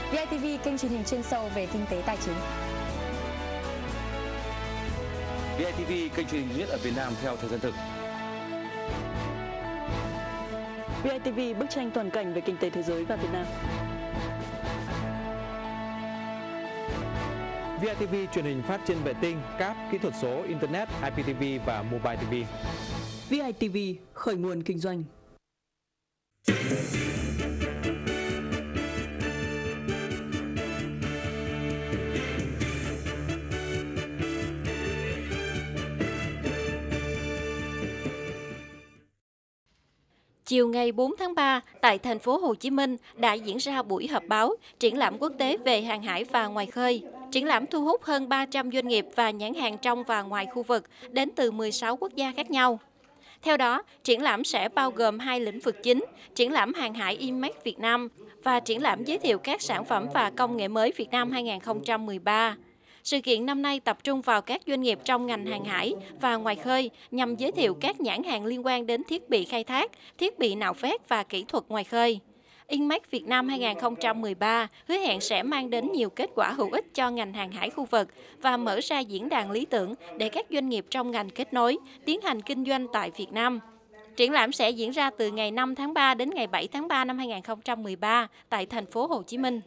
VITV, kênh truyền hình chuyên sâu về kinh tế tài chính. VITV, kênh truyền hình duy nhất ở Việt Nam theo thời gian thực. VITV, bức tranh toàn cảnh về kinh tế thế giới và Việt Nam. VITV, truyền hình phát trên vệ tinh, cáp, kỹ thuật số, Internet, IPTV và Mobile TV. VITV, khởi nguồn kinh doanh. Chiều ngày 4 tháng 3, tại thành phố Hồ Chí Minh đã diễn ra buổi họp báo triển lãm quốc tế về hàng hải và ngoài khơi. Triển lãm thu hút hơn 300 doanh nghiệp và nhãn hàng trong và ngoài khu vực đến từ 16 quốc gia khác nhau. Theo đó, triển lãm sẽ bao gồm 2 lĩnh vực chính, triển lãm hàng hải IMEX Việt Nam và triển lãm giới thiệu các sản phẩm và công nghệ mới Việt Nam 2013. Sự kiện năm nay tập trung vào các doanh nghiệp trong ngành hàng hải và ngoài khơi nhằm giới thiệu các nhãn hàng liên quan đến thiết bị khai thác, thiết bị nạo vét và kỹ thuật ngoài khơi. IMEX Việt Nam 2013 hứa hẹn sẽ mang đến nhiều kết quả hữu ích cho ngành hàng hải khu vực và mở ra diễn đàn lý tưởng để các doanh nghiệp trong ngành kết nối, tiến hành kinh doanh tại Việt Nam. Triển lãm sẽ diễn ra từ ngày 5 tháng 3 đến ngày 7 tháng 3 năm 2013 tại thành phố Hồ Chí Minh.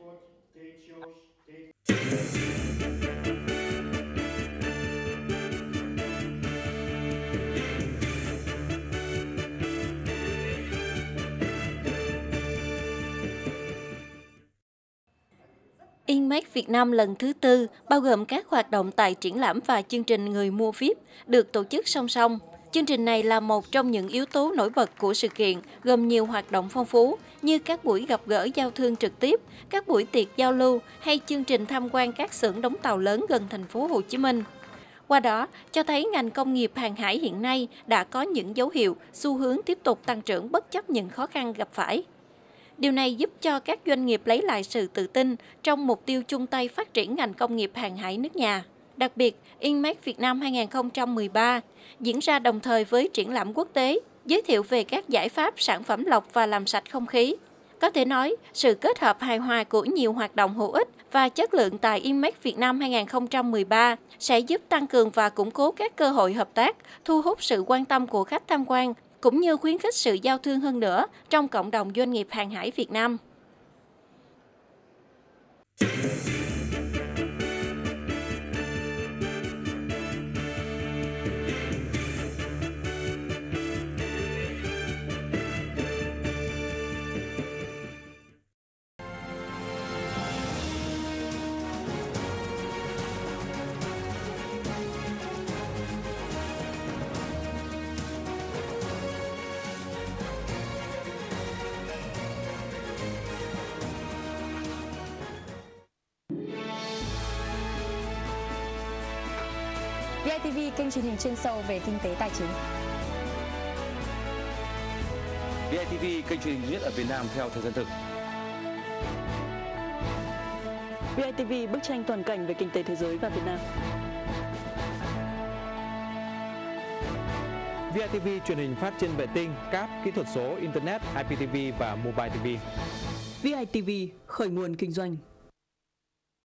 IMEX Việt Nam lần thứ 4 bao gồm các hoạt động tại triển lãm và chương trình người mua VIP được tổ chức song song. Chương trình này là một trong những yếu tố nổi bật của sự kiện, gồm nhiều hoạt động phong phú như các buổi gặp gỡ giao thương trực tiếp, các buổi tiệc giao lưu hay chương trình tham quan các xưởng đóng tàu lớn gần thành phố Hồ Chí Minh. Qua đó, cho thấy ngành công nghiệp hàng hải hiện nay đã có những dấu hiệu, xu hướng tiếp tục tăng trưởng bất chấp những khó khăn gặp phải. Điều này giúp cho các doanh nghiệp lấy lại sự tự tin trong mục tiêu chung tay phát triển ngành công nghiệp hàng hải nước nhà. Đặc biệt, IMEX Việt Nam 2013 diễn ra đồng thời với triển lãm quốc tế, giới thiệu về các giải pháp sản phẩm lọc và làm sạch không khí. Có thể nói, sự kết hợp hài hòa của nhiều hoạt động hữu ích và chất lượng tại IMEX Việt Nam 2013 sẽ giúp tăng cường và củng cố các cơ hội hợp tác, thu hút sự quan tâm của khách tham quan, cũng như khuyến khích sự giao thương hơn nữa trong cộng đồng doanh nghiệp hàng hải Việt Nam. VITV, kênh truyền hình chuyên sâu về kinh tế tài chính. VITV, kênh truyền hình duy nhất ở Việt Nam theo thời gian thực. VITV, bức tranh toàn cảnh về kinh tế thế giới và Việt Nam. VITV, truyền hình phát trên vệ tinh, cáp, kỹ thuật số, Internet, IPTV và Mobile TV. VITV, khởi nguồn kinh doanh.